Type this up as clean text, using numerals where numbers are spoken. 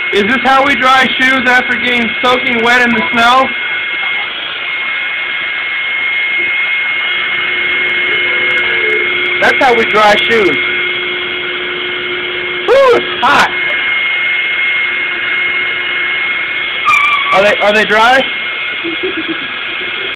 Is this how we dry shoes after getting soaking wet in the snow? That's how we dry shoes. Whew, it's hot. Are they dry?